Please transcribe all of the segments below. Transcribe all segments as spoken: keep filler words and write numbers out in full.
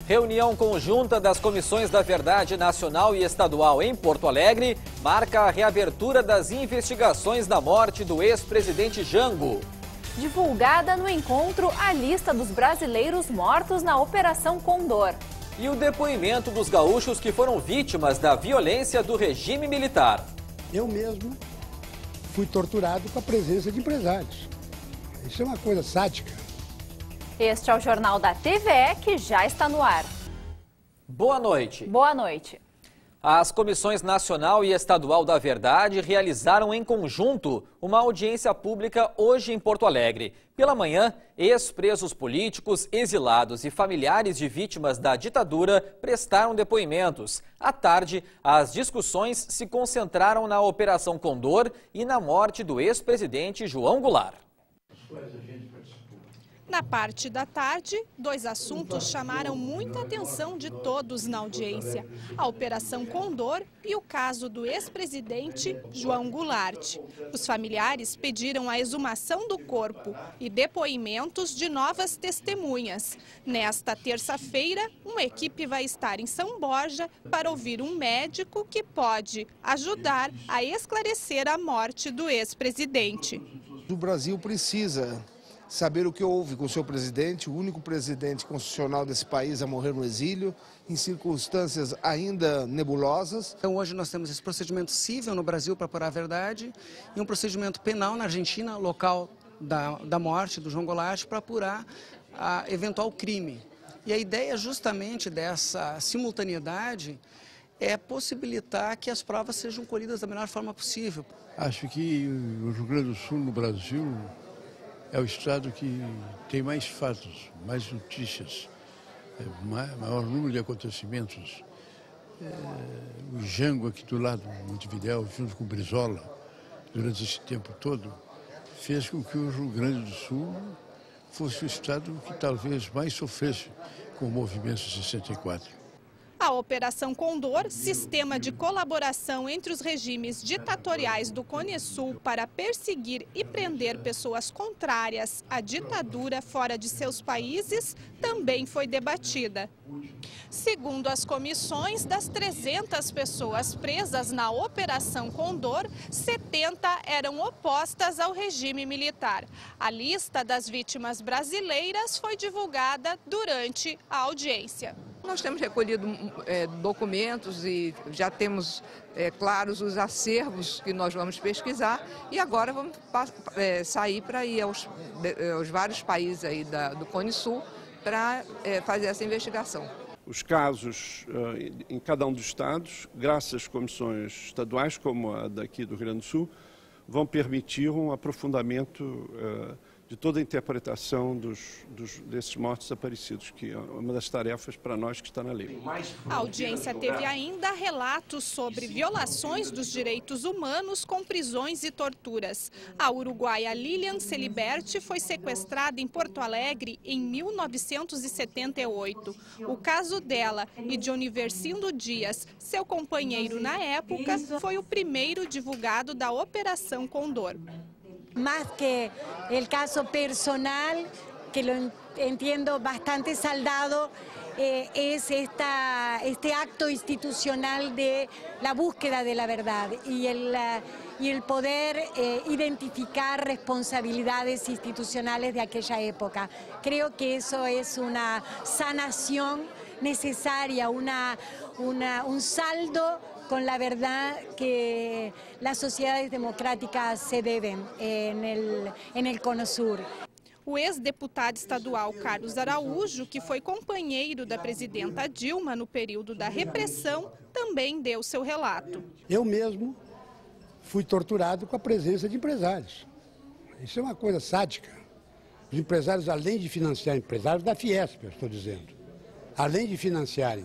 Reunião conjunta das Comissões da Verdade Nacional e Estadual em Porto Alegre marca a reabertura das investigações da morte do ex-presidente Jango. Divulgada no encontro a lista dos brasileiros mortos na Operação Condor. E o depoimento dos gaúchos que foram vítimas da violência do regime militar. Eu mesmo fui torturado com a presença de empresários. Isso é uma coisa sádica. Este é o Jornal da T V E que já está no ar. Boa noite. Boa noite. As Comissões Nacional e Estadual da Verdade realizaram em conjunto uma audiência pública hoje em Porto Alegre. Pela manhã, ex-presos políticos, exilados e familiares de vítimas da ditadura prestaram depoimentos. À tarde, as discussões se concentraram na Operação Condor e na morte do ex-presidente João Goulart. Na parte da tarde, dois assuntos chamaram muita atenção de todos na audiência: a Operação Condor e o caso do ex-presidente João Goulart. Os familiares pediram a exumação do corpo e depoimentos de novas testemunhas. Nesta terça-feira, uma equipe vai estar em São Borja para ouvir um médico que pode ajudar a esclarecer a morte do ex-presidente. O Brasil precisa saber o que houve com o seu presidente, o único presidente constitucional desse país a morrer no exílio, em circunstâncias ainda nebulosas. Então hoje nós temos esse procedimento civil no Brasil para apurar a verdade e um procedimento penal na Argentina, local da, da morte do João Goulart, para apurar a eventual crime. E a ideia justamente dessa simultaneidade é possibilitar que as provas sejam colhidas da melhor forma possível. Acho que o Rio Grande do Sul, no Brasil, é o estado que tem mais fatos, mais notícias, maior número de acontecimentos. É, o Jango aqui do lado, Montevidéu, junto com o Brizola, durante esse tempo todo, fez com que o Rio Grande do Sul fosse o estado que talvez mais sofresse com o movimento de sessenta e quatro. A Operação Condor, sistema de colaboração entre os regimes ditatoriais do Cone Sul para perseguir e prender pessoas contrárias à ditadura fora de seus países, também foi debatida. Segundo as comissões, das trezentas pessoas presas na Operação Condor, setenta eram opostas ao regime militar. A lista das vítimas brasileiras foi divulgada durante a audiência. Nós temos recolhido é, documentos e já temos é, claros os acervos que nós vamos pesquisar e agora vamos é, sair para ir aos, aos vários países aí da, do Cone Sul para é, fazer essa investigação. Os casos uh, em cada um dos estados, graças às comissões estaduais, como a daqui do Rio Grande do Sul, vão permitir um aprofundamento uh, de toda a interpretação dos, dos, desses mortos desaparecidos, que é uma das tarefas para nós que está na lei. A audiência teve ainda relatos sobre violações dos direitos humanos com prisões e torturas. A uruguaia Lilian Celiberti foi sequestrada em Porto Alegre em mil novecentos e setenta e oito. O caso dela e de Universindo Dias, seu companheiro na época, foi o primeiro divulgado da Operação Condor. Más que el caso personal, que lo entiendo bastante saldado, eh, es esta, este acto institucional de la búsqueda de la verdad y el, y el poder eh, identificar responsabilidades institucionales de aquella época. Creo que eso es una sanación necesaria, una, una, un saldo con la verdad que las sociedades democráticas se deben en el, en el Cono Sur. O ex-deputado estadual Carlos Araújo, que foi companheiro da presidenta Dilma no período da repressão, também deu seu relato. Eu mesmo fui torturado com a presença de empresários. Isso é uma coisa sádica. Os empresários, além de financiar, empresários da Fiesp, eu estou dizendo, além de financiarem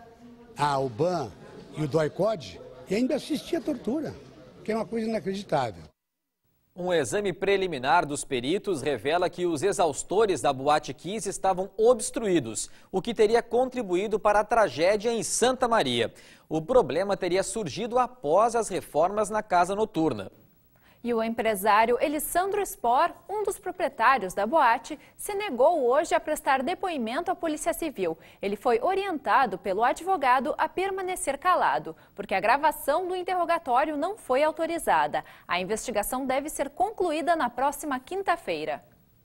a Alban e o Doicode, e ainda assistia à tortura, que é uma coisa inacreditável. Um exame preliminar dos peritos revela que os exaustores da Boate Kiss estavam obstruídos, o que teria contribuído para a tragédia em Santa Maria. O problema teria surgido após as reformas na casa noturna. E o empresário Elisandro Spor, um dos proprietários da boate, se negou hoje a prestar depoimento à Polícia Civil. Ele foi orientado pelo advogado a permanecer calado, porque a gravação do interrogatório não foi autorizada. A investigação deve ser concluída na próxima quinta-feira.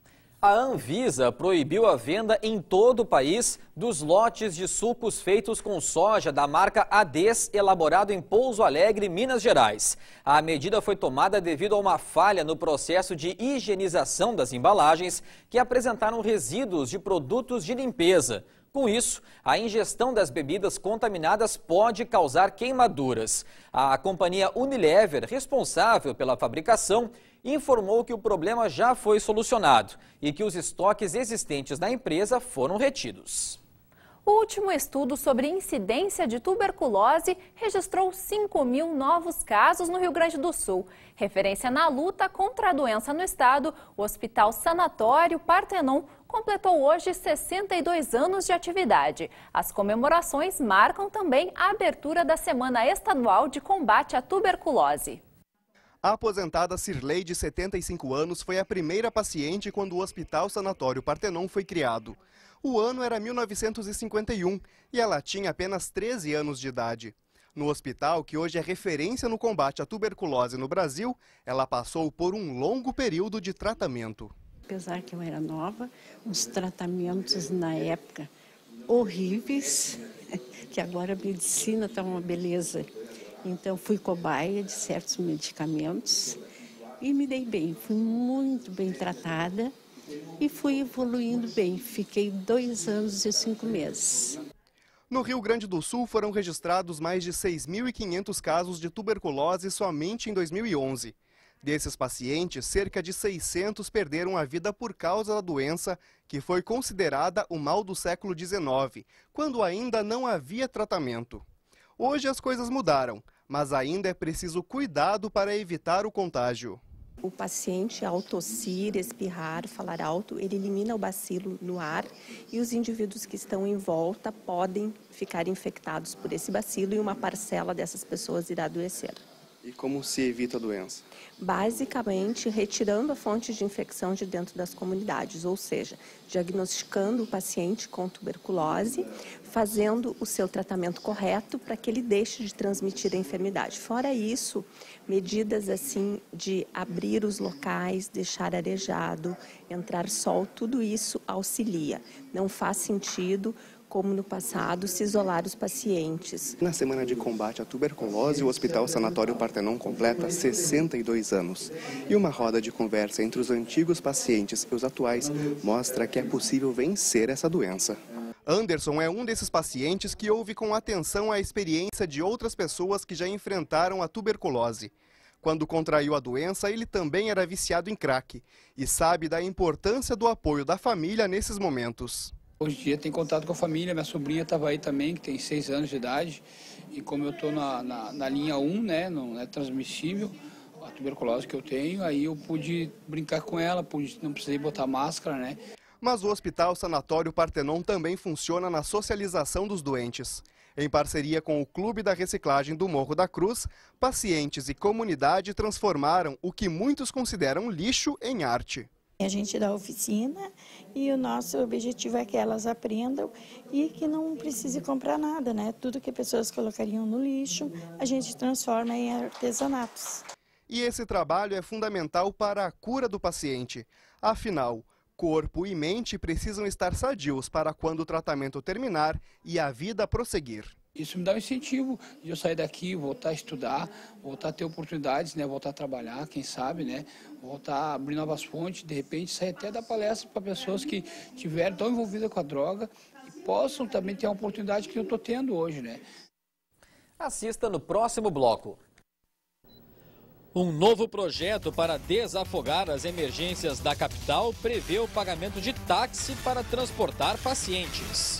A Anvisa proibiu a venda em todo o país dos lotes de sucos feitos com soja da marca Ades, elaborado em Pouso Alegre, Minas Gerais. A medida foi tomada devido a uma falha no processo de higienização das embalagens, que apresentaram resíduos de produtos de limpeza. Com isso, a ingestão das bebidas contaminadas pode causar queimaduras. A companhia Unilever, responsável pela fabricação, informou que o problema já foi solucionado e que os estoques existentes na empresa foram retidos. O último estudo sobre incidência de tuberculose registrou cinco mil novos casos no Rio Grande do Sul. Referência na luta contra a doença no estado, o Hospital Sanatório Partenon completou hoje sessenta e dois anos de atividade. As comemorações marcam também a abertura da Semana Estadual de Combate à Tuberculose. A aposentada Cirlei, de setenta e cinco anos, foi a primeira paciente quando o Hospital Sanatório Partenon foi criado. O ano era mil novecentos e cinquenta e um e ela tinha apenas treze anos de idade. No hospital, que hoje é referência no combate à tuberculose no Brasil, ela passou por um longo período de tratamento. Apesar que eu era nova, os tratamentos na época horríveis, que agora a medicina está uma beleza. Então fui cobaia de certos medicamentos e me dei bem, fui muito bem tratada e fui evoluindo bem. Fiquei dois anos e cinco meses. No Rio Grande do Sul foram registrados mais de seis mil e quinhentos casos de tuberculose somente em dois mil e onze. Desses pacientes, cerca de seiscentos perderam a vida por causa da doença, que foi considerada o mal do século dezenove, quando ainda não havia tratamento. Hoje as coisas mudaram, mas ainda é preciso cuidado para evitar o contágio. O paciente, ao tossir, espirrar, falar alto, ele elimina o bacilo no ar e os indivíduos que estão em volta podem ficar infectados por esse bacilo e uma parcela dessas pessoas irá adoecer. E como se evita a doença? Basicamente, retirando a fonte de infecção de dentro das comunidades, ou seja, diagnosticando o paciente com tuberculose, fazendo o seu tratamento correto para que ele deixe de transmitir a enfermidade. Fora isso, medidas assim de abrir os locais, deixar arejado, entrar sol, tudo isso auxilia. Não faz sentido, como no passado, se isolar os pacientes. Na Semana de Combate à Tuberculose, o Hospital Sanatório Partenon completa sessenta e dois anos. E uma roda de conversa entre os antigos pacientes e os atuais mostra que é possível vencer essa doença. Anderson é um desses pacientes que ouve com atenção a experiência de outras pessoas que já enfrentaram a tuberculose. Quando contraiu a doença, ele também era viciado em crack e sabe da importância do apoio da família nesses momentos. Hoje em dia tem contato com a família, minha sobrinha estava aí também, que tem seis anos de idade. E como eu estou na, na, na linha um, né, não é transmissível, a tuberculose que eu tenho, aí eu pude brincar com ela, pude, não precisei botar máscara, né. Mas o Hospital Sanatório Partenon também funciona na socialização dos doentes. Em parceria com o Clube da Reciclagem do Morro da Cruz, pacientes e comunidade transformaram o que muitos consideram lixo em arte. A gente dá oficina e o nosso objetivo é que elas aprendam e que não precise comprar nada, né? Tudo que pessoas colocariam no lixo, a gente transforma em artesanatos. E esse trabalho é fundamental para a cura do paciente. Afinal, corpo e mente precisam estar sadios para quando o tratamento terminar e a vida prosseguir. Isso me dá um incentivo de eu sair daqui, voltar a estudar, voltar a ter oportunidades, né? Voltar a trabalhar, quem sabe, né? Voltar a abrir novas fontes, de repente sair até da palestra para pessoas que estiveram tão envolvidas com a droga e possam também ter a oportunidade que eu estou tendo hoje, né? Assista no próximo bloco. Um novo projeto para desafogar as emergências da capital prevê o pagamento de táxi para transportar pacientes.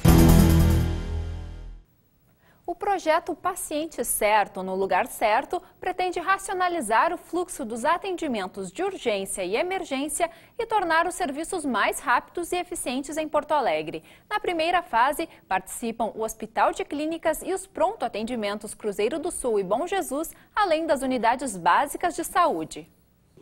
O projeto Paciente Certo no Lugar Certo pretende racionalizar o fluxo dos atendimentos de urgência e emergência e tornar os serviços mais rápidos e eficientes em Porto Alegre. Na primeira fase, participam o Hospital de Clínicas e os pronto-atendimentos Cruzeiro do Sul e Bom Jesus, além das unidades básicas de saúde.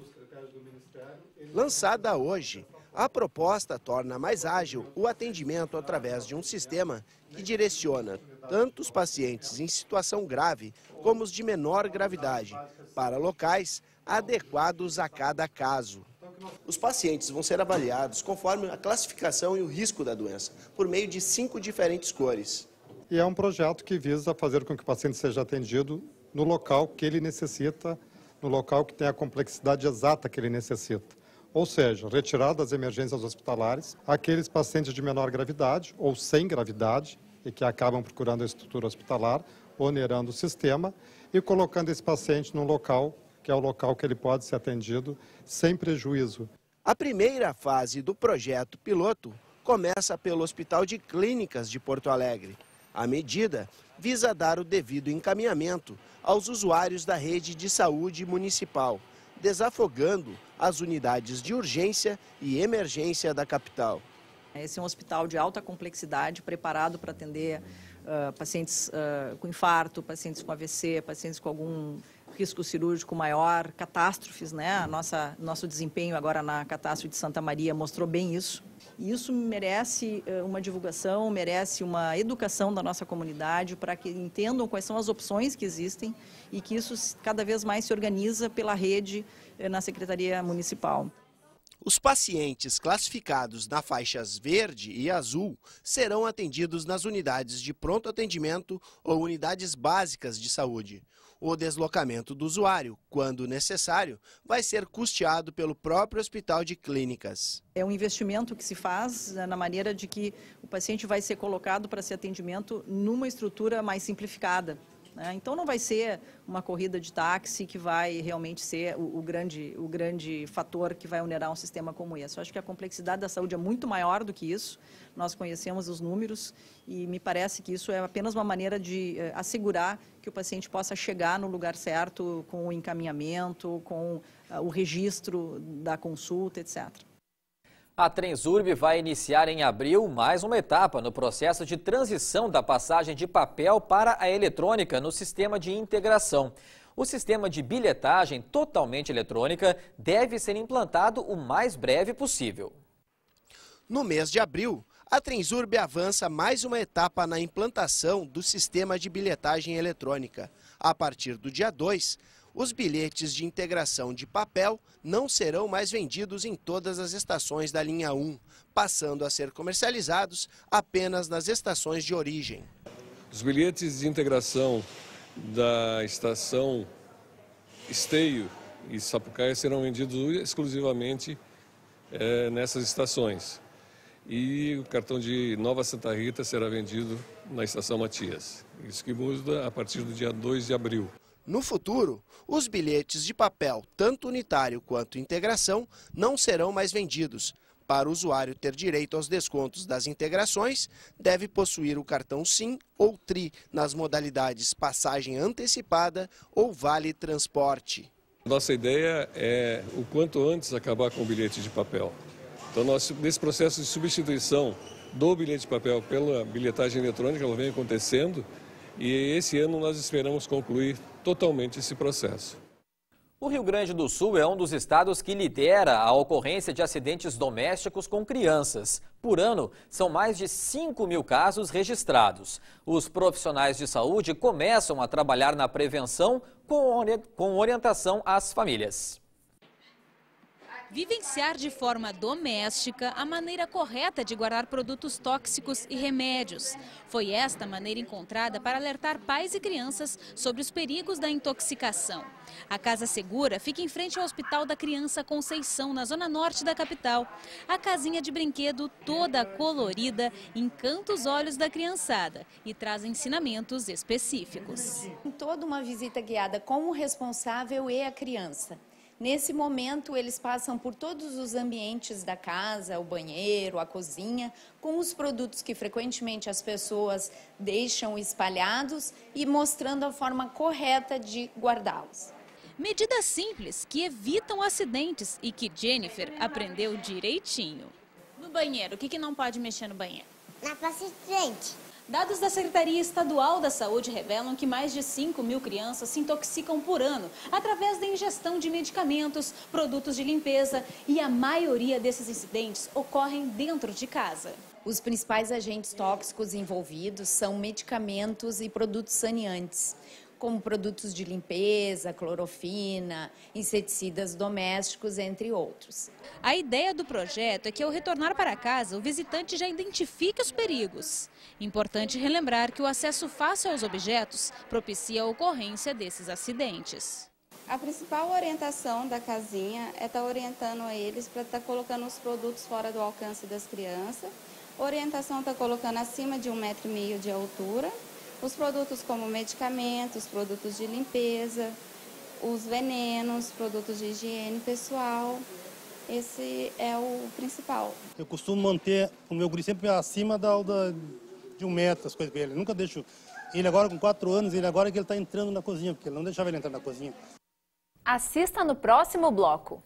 Lançada hoje, a proposta torna mais ágil o atendimento através de um sistema que direciona tanto os pacientes em situação grave como os de menor gravidade para locais adequados a cada caso. Os pacientes vão ser avaliados conforme a classificação e o risco da doença, por meio de cinco diferentes cores. E é um projeto que visa fazer com que o paciente seja atendido no local que ele necessita, no local que tem a complexidade exata que ele necessita. Ou seja, retirar das emergências hospitalares aqueles pacientes de menor gravidade ou sem gravidade e que acabam procurando a estrutura hospitalar, onerando o sistema e colocando esse paciente num local que é o local que ele pode ser atendido sem prejuízo. A primeira fase do projeto piloto começa pelo Hospital de Clínicas de Porto Alegre. A medida visa dar o devido encaminhamento aos usuários da rede de saúde municipal, desafogando as unidades de urgência e emergência da capital. Esse é um hospital de alta complexidade, preparado para atender uh, pacientes uh, com infarto, pacientes com A V C, pacientes com algum risco cirúrgico maior, catástrofes, né? A nossa, nosso desempenho agora na catástrofe de Santa Maria mostrou bem isso. E isso merece uh, uma divulgação, merece uma educação da nossa comunidade para que entendam quais são as opções que existem e que isso cada vez mais se organiza pela rede uh, na Secretaria Municipal. Os pacientes classificados na faixas verde e azul serão atendidos nas unidades de pronto atendimento ou unidades básicas de saúde. O deslocamento do usuário, quando necessário, vai ser custeado pelo próprio Hospital de Clínicas. É um investimento que se faz na maneira de que o paciente vai ser colocado para esse atendimento numa estrutura mais simplificada. Então não vai ser uma corrida de táxi que vai realmente ser o, o, grande, o grande fator que vai onerar um sistema como esse. Eu acho que a complexidade da saúde é muito maior do que isso. Nós conhecemos os números e me parece que isso é apenas uma maneira de eh, assegurar que o paciente possa chegar no lugar certo com o encaminhamento, com uh, o registro da consulta, etcétera. A Transurb vai iniciar em abril mais uma etapa no processo de transição da passagem de papel para a eletrônica no sistema de integração. O sistema de bilhetagem totalmente eletrônica deve ser implantado o mais breve possível. No mês de abril, a Transurb avança mais uma etapa na implantação do sistema de bilhetagem eletrônica. A partir do dia dois, os bilhetes de integração de papel não serão mais vendidos em todas as estações da linha um, passando a ser comercializados apenas nas estações de origem. Os bilhetes de integração da estação Esteio e Sapucaia serão vendidos exclusivamente é, nessas estações. E o cartão de Nova Santa Rita será vendido na estação Matias. Isso que muda a partir do dia dois de abril. No futuro, os bilhetes de papel, tanto unitário quanto integração, não serão mais vendidos. Para o usuário ter direito aos descontos das integrações, deve possuir o cartão SIM ou TRI nas modalidades passagem antecipada ou vale transporte. Nossa ideia é, o quanto antes, acabar com o bilhete de papel. Então, nós, nesse processo de substituição do bilhete de papel pela bilhetagem eletrônica, ela vem acontecendo e esse ano nós esperamos concluir totalmente esse processo. O Rio Grande do Sul é um dos estados que lidera a ocorrência de acidentes domésticos com crianças. Por ano, são mais de cinco mil casos registrados. Os profissionais de saúde começam a trabalhar na prevenção com orientação às famílias. Vivenciar de forma doméstica a maneira correta de guardar produtos tóxicos e remédios. Foi esta maneira encontrada para alertar pais e crianças sobre os perigos da intoxicação. A Casa Segura fica em frente ao Hospital da Criança Conceição, na zona norte da capital. A casinha de brinquedo toda colorida encanta os olhos da criançada e traz ensinamentos específicos. Toda uma visita guiada com o responsável e a criança. Nesse momento, eles passam por todos os ambientes da casa, o banheiro, a cozinha, com os produtos que frequentemente as pessoas deixam espalhados e mostrando a forma correta de guardá-los. Medidas simples que evitam acidentes e que Jennifer aprendeu direitinho. No banheiro, o que, que não pode mexer no banheiro? Na pasta de dente. Dados da Secretaria Estadual da Saúde revelam que mais de cinco mil crianças se intoxicam por ano através da ingestão de medicamentos, produtos de limpeza, e a maioria desses incidentes ocorrem dentro de casa. Os principais agentes tóxicos envolvidos são medicamentos e produtos saneantes, como produtos de limpeza, clorofina, inseticidas domésticos, entre outros. A ideia do projeto é que, ao retornar para casa, o visitante já identifique os perigos. Importante relembrar que o acesso fácil aos objetos propicia a ocorrência desses acidentes. A principal orientação da casinha é estar orientando eles para estar colocando os produtos fora do alcance das crianças. A orientação está colocando acima de um metro e meio de altura. Os produtos como medicamentos, produtos de limpeza, os venenos, produtos de higiene pessoal, esse é o principal. Eu costumo manter o meu guri sempre acima da, da, de um metro, as coisas para ele. Eu nunca deixo ele agora com quatro anos, ele agora que ele está entrando na cozinha, porque ele não deixava ele entrar na cozinha. Assista no próximo bloco.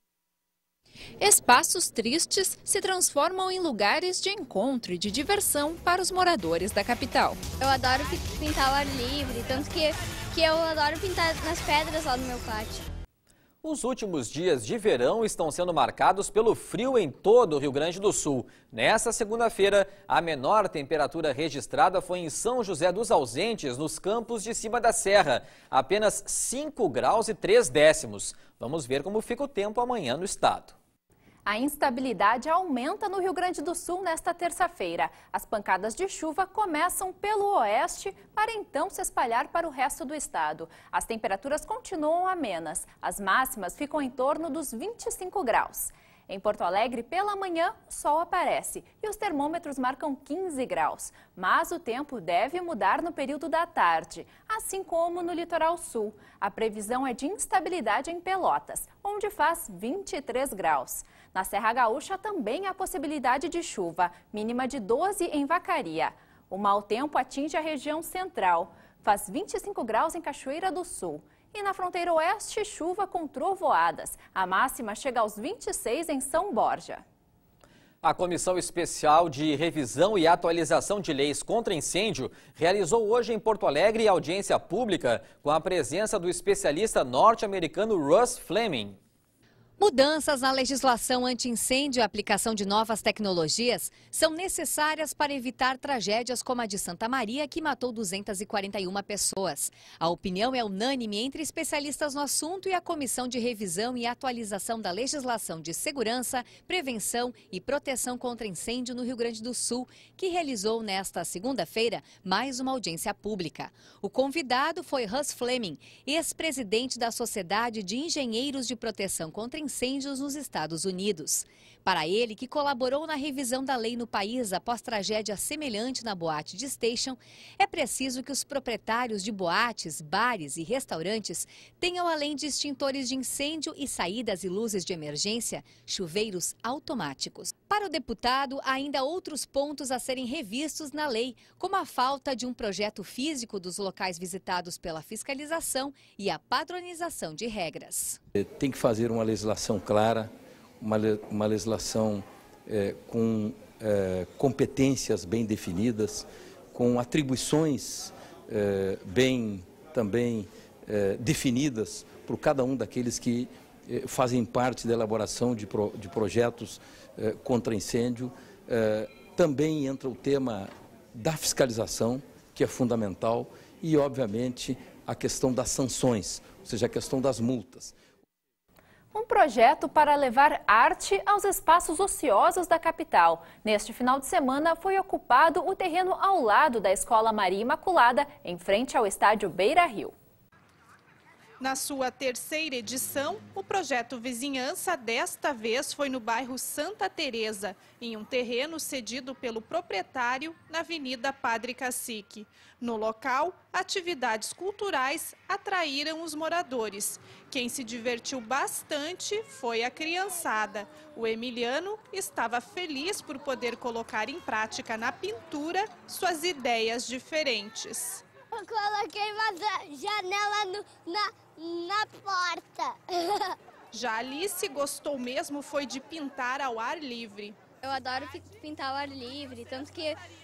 Espaços tristes se transformam em lugares de encontro e de diversão para os moradores da capital. Eu adoro pintar ao ar livre, tanto que, que eu adoro pintar nas pedras lá no meu pátio. Os últimos dias de verão estão sendo marcados pelo frio em todo o Rio Grande do Sul. Nesta segunda-feira, a menor temperatura registrada foi em São José dos Ausentes, nos campos de cima da serra. Apenas cinco graus e três décimos. Vamos ver como fica o tempo amanhã no estado. A instabilidade aumenta no Rio Grande do Sul nesta terça-feira. As pancadas de chuva começam pelo oeste para então se espalhar para o resto do estado. As temperaturas continuam amenas. As máximas ficam em torno dos vinte e cinco graus. Em Porto Alegre, pela manhã, o sol aparece e os termômetros marcam quinze graus. Mas o tempo deve mudar no período da tarde, assim como no litoral sul. A previsão é de instabilidade em Pelotas, onde faz vinte e três graus. Na Serra Gaúcha também há possibilidade de chuva, mínima de doze em Vacaria. O mau tempo atinge a região central, faz vinte e cinco graus em Cachoeira do Sul. E na fronteira oeste, chuva com trovoadas. A máxima chega aos vinte e seis em São Borja. A Comissão Especial de Revisão e Atualização de Leis contra Incêndio realizou hoje em Porto Alegre audiência pública com a presença do especialista norte-americano Russ Fleming. Mudanças na legislação anti-incêndio e a aplicação de novas tecnologias são necessárias para evitar tragédias como a de Santa Maria, que matou duzentas e quarenta e uma pessoas. A opinião é unânime entre especialistas no assunto e a Comissão de Revisão e Atualização da Legislação de Segurança, Prevenção e Proteção contra Incêndio no Rio Grande do Sul, que realizou nesta segunda-feira mais uma audiência pública. O convidado foi Russ Fleming, ex-presidente da Sociedade de Engenheiros de Proteção contra Incêndios incêndios nos Estados Unidos. Para ele, que colaborou na revisão da lei no país após tragédia semelhante na boate de Station, é preciso que os proprietários de boates, bares e restaurantes tenham, além de extintores de incêndio e saídas e luzes de emergência, chuveiros automáticos. Para o deputado, há ainda outros pontos a serem revistos na lei, como a falta de um projeto físico dos locais visitados pela fiscalização e a padronização de regras. Tem que fazer uma legislação clara, uma, uma legislação é, com é, competências bem definidas, com atribuições é, bem também é, definidas por cada um daqueles que é, fazem parte da elaboração de, pro, de projetos é, contra incêndio. É, também entra o tema da fiscalização, que é fundamental, e, obviamente, a questão das sanções, ou seja, a questão das multas. Um projeto para levar arte aos espaços ociosos da capital. Neste final de semana foi ocupado o terreno ao lado da Escola Maria Imaculada, em frente ao estádio Beira Rio. Na sua terceira edição, o projeto Vizinhança desta vez foi no bairro Santa Teresa, em um terreno cedido pelo proprietário na Avenida Padre Cacique. No local, atividades culturais atraíram os moradores. Quem se divertiu bastante foi a criançada. O Emiliano estava feliz por poder colocar em prática na pintura suas ideias diferentes. Eu coloquei uma janela no, na, na porta. Já Alice gostou mesmo foi de pintar ao ar livre. Eu adoro pintar ao ar livre, tanto que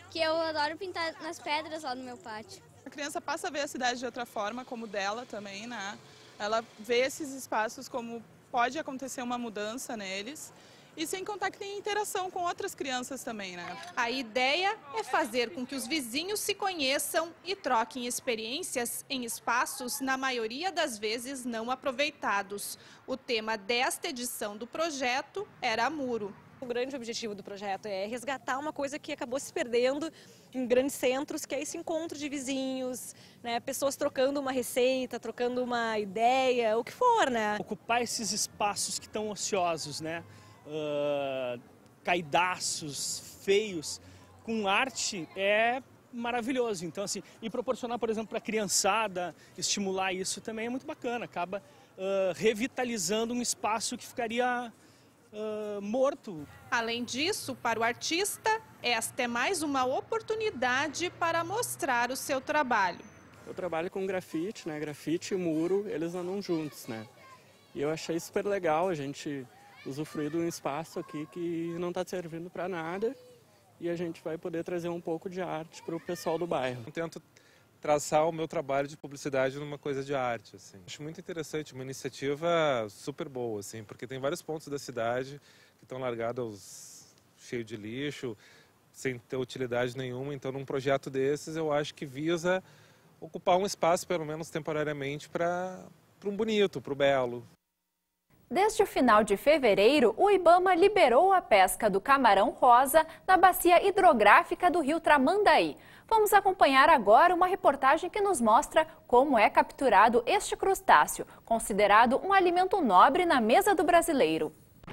que eu adoro pintar nas pedras lá no meu pátio. A criança passa a ver a cidade de outra forma, como dela também, né? Ela vê esses espaços como pode acontecer uma mudança neles. E sem contar que tem interação com outras crianças também, né? A ideia é fazer com que os vizinhos se conheçam e troquem experiências em espaços, na maioria das vezes, não aproveitados. O tema desta edição do projeto era muro. O grande objetivo do projeto é resgatar uma coisa que acabou se perdendo em grandes centros, que é esse encontro de vizinhos, né? Pessoas trocando uma receita, trocando uma ideia, o que for, né? Ocupar esses espaços que estão ociosos, né? Uh, caidaços, feios, com arte é maravilhoso. Então, assim, e proporcionar, por exemplo, para a criançada, estimular isso também é muito bacana. Acaba uh, revitalizando um espaço que ficaria uh, morto. Além disso, para o artista, esta é mais uma oportunidade para mostrar o seu trabalho. Eu trabalho com grafite, né? Grafite e muro, eles andam juntos, né? E eu achei super legal a gente usufruir de um espaço aqui que não está servindo para nada e a gente vai poder trazer um pouco de arte para o pessoal do bairro. Eu tento traçar o meu trabalho de publicidade numa coisa de arte, assim. Acho muito interessante, uma iniciativa super boa, assim, porque tem vários pontos da cidade que estão largados cheios de lixo, sem ter utilidade nenhuma. Então, num projeto desses, eu acho que visa ocupar um espaço, pelo menos temporariamente, para um bonito, para o belo. Desde o final de fevereiro, o Ibama liberou a pesca do camarão rosa na bacia hidrográfica do rio Tramandaí. Vamos acompanhar agora uma reportagem que nos mostra como é capturado este crustáceo, considerado um alimento nobre na mesa do brasileiro.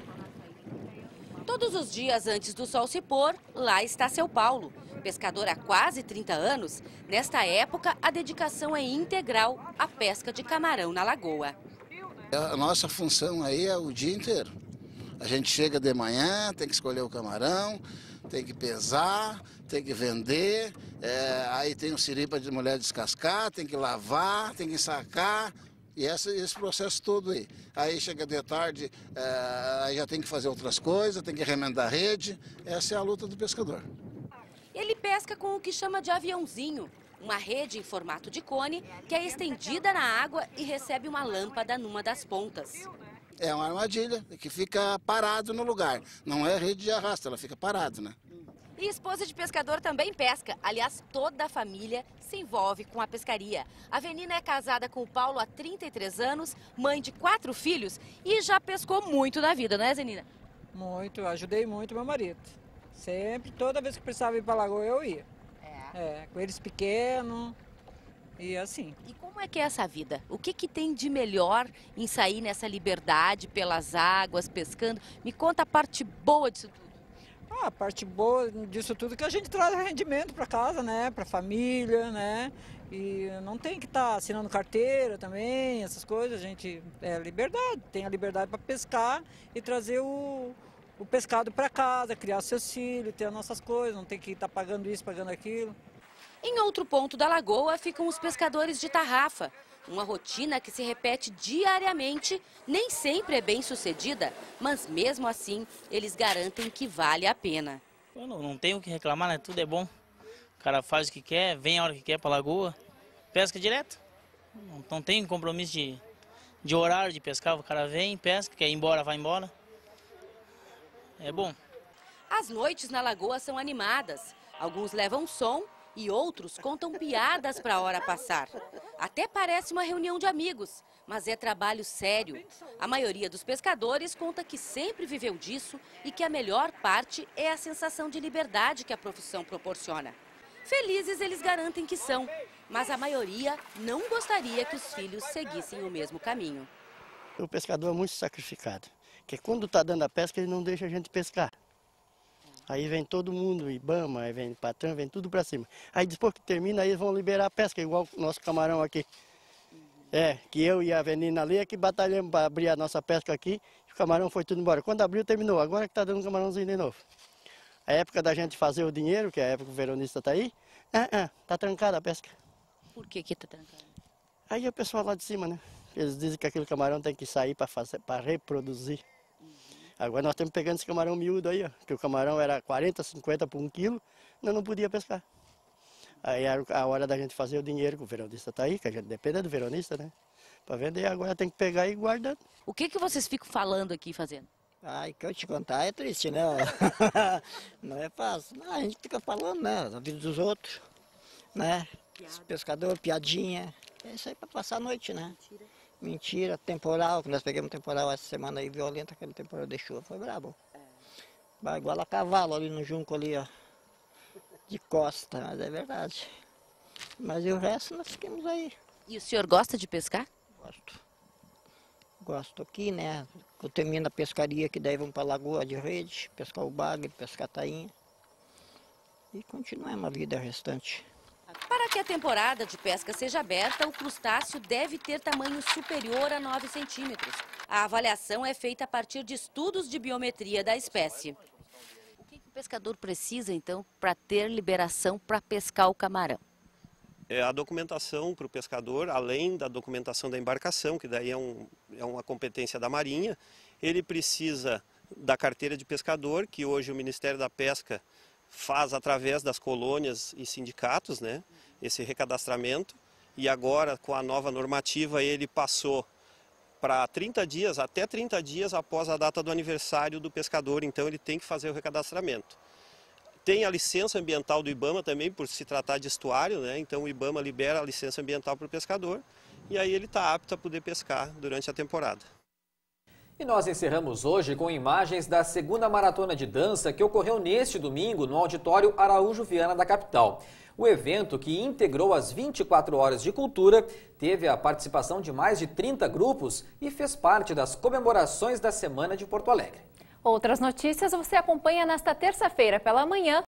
Todos os dias antes do sol se pôr, lá está seu Paulo. Pescador há quase trinta anos, nesta época a dedicação é integral à pesca de camarão na lagoa. A nossa função aí é o dia inteiro. A gente chega de manhã, tem que escolher o camarão, tem que pesar, tem que vender, é, aí tem o siri para a mulher descascar, tem que lavar, tem que ensacar, e essa, esse processo todo aí. Aí chega de tarde, é, aí já tem que fazer outras coisas, tem que remendar a rede, essa é a luta do pescador. Ele pesca com o que chama de aviãozinho. Uma rede em formato de cone que é estendida na água e recebe uma lâmpada numa das pontas. É uma armadilha que fica parado no lugar. Não é rede de arrasto, ela fica parado, né? E esposa de pescador também pesca. Aliás, toda a família se envolve com a pescaria. A Venina é casada com o Paulo há trinta e três anos, mãe de quatro filhos e já pescou muito na vida, não é, Zenina? Muito, ajudei muito meu marido. Sempre, toda vez que precisava ir para a lagoa, eu ia. É, com eles pequenos e assim. E como é que é essa vida? O que que tem de melhor em sair nessa liberdade pelas águas, pescando? Me conta a parte boa disso tudo. Ah, a parte boa disso tudo é que a gente traz rendimento para casa, né? Para a família, né? E não tem que estar tá assinando carteira também, essas coisas. A gente é liberdade, tem a liberdade para pescar e trazer o... o pescado para casa, criar seus filhos, ter as nossas coisas, não tem que estar pagando isso, pagando aquilo. Em outro ponto da lagoa ficam os pescadores de tarrafa. Uma rotina que se repete diariamente, nem sempre é bem sucedida, mas mesmo assim eles garantem que vale a pena. Eu não, não tenho o que reclamar, né? Tudo é bom. O cara faz o que quer, vem a hora que quer para a lagoa, pesca direto. Não, não tem compromisso de, de horário de pescar, o cara vem, pesca, quer ir embora, vai embora. É bom. As noites na lagoa são animadas. Alguns levam som e outros contam piadas para a hora passar. Até parece uma reunião de amigos, mas é trabalho sério. A maioria dos pescadores conta que sempre viveu disso e que a melhor parte é a sensação de liberdade que a profissão proporciona. Felizes eles garantem que são, mas a maioria não gostaria que os filhos seguissem o mesmo caminho. O pescador é muito sacrificado. Porque quando está dando a pesca, ele não deixa a gente pescar. Aí vem todo mundo, Ibama, aí vem patrão, vem tudo para cima. Aí depois que termina, aí eles vão liberar a pesca, igual o nosso camarão aqui. É, que eu e a Venina ali é que batalhamos para abrir a nossa pesca aqui, e o camarão foi tudo embora. Quando abriu, terminou. Agora que está dando um camarãozinho de novo. A época da gente fazer o dinheiro, que é a época que o veronista está aí, ah, ah, tá trancada a pesca. Por que que tá trancada? Aí é o pessoal lá de cima, né? Eles dizem que aquele camarão tem que sair para fazer, para reproduzir. Agora nós estamos pegando esse camarão miúdo aí, ó, que o camarão era quarenta, cinquenta por um quilo, nós não podíamos pescar. Aí era a hora da gente fazer o dinheiro, que o veronista está aí, que a gente depende do veronista, né? Para vender, agora tem que pegar e ir guardando. O que, que vocês ficam falando aqui, fazendo? Ai, que eu te contar é triste, né? Não é fácil. Não, a gente fica falando, né? Da vida dos outros, né? Esse pescador, piadinha. É isso aí para passar a noite, né? Mentira. Mentira, temporal, que nós pegamos temporal essa semana aí, violenta, aquele temporal de chuva, foi brabo. É. Vai igual a cavalo ali no junco ali, ó. De costa, mas é verdade. Mas e o resto nós ficamos aí. E o senhor gosta de pescar? Gosto. Gosto aqui, né? Eu termino a pescaria, que daí vamos para a lagoa de rede, pescar o bagre, pescar tainha. E continuamos a vida restante. Para que a temporada de pesca seja aberta, o crustáceo deve ter tamanho superior a nove centímetros. A avaliação é feita a partir de estudos de biometria da espécie. O que o pescador precisa, então, para ter liberação para pescar o camarão? É a documentação para o pescador, além da documentação da embarcação, que daí é, um, é uma competência da Marinha. Ele precisa da carteira de pescador, que hoje o Ministério da Pesca faz através das colônias e sindicatos, né, esse recadastramento. E agora, com a nova normativa, ele passou para trinta dias, até trinta dias após a data do aniversário do pescador, então ele tem que fazer o recadastramento. Tem a licença ambiental do IBAMA também, por se tratar de estuário, né? Então o IBAMA libera a licença ambiental para o pescador e aí ele está apto a poder pescar durante a temporada. E nós encerramos hoje com imagens da segunda maratona de dança que ocorreu neste domingo no auditório Araújo Viana da capital. O evento, que integrou as vinte e quatro horas de cultura, teve a participação de mais de trinta grupos e fez parte das comemorações da Semana de Porto Alegre. Outras notícias você acompanha nesta terça-feira pela manhã